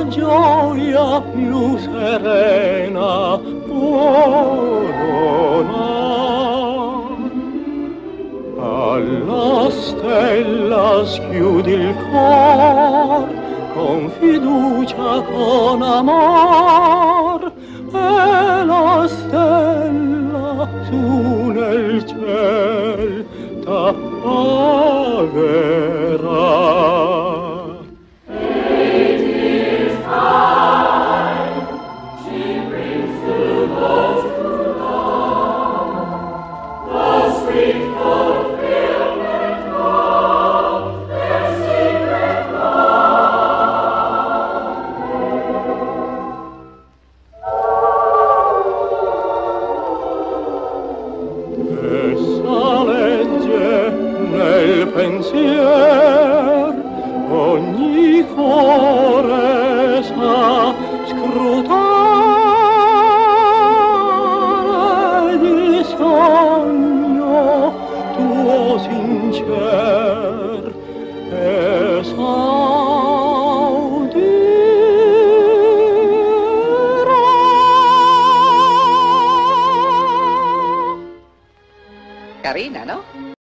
gioia più serena può donar. Alla stella schiudi il cor, con fiducia, con amor, e la stella su nel ciel t'appagherà. Nel pensier ogni cuore sa scrutare di sogno tuo sincer e Carina, no?